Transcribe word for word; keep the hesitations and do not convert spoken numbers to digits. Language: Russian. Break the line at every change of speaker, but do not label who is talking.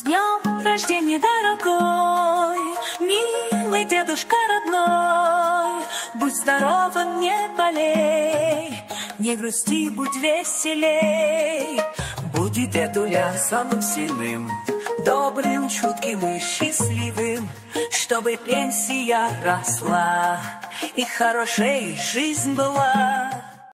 С днем рождения, дорогой, милый дедушка родной. Будь здоровым, не болей, не грусти, будь веселей. Будет дедуля самым сильным, добрым, чутким и счастливым, чтобы пенсия росла и хорошей жизнь была.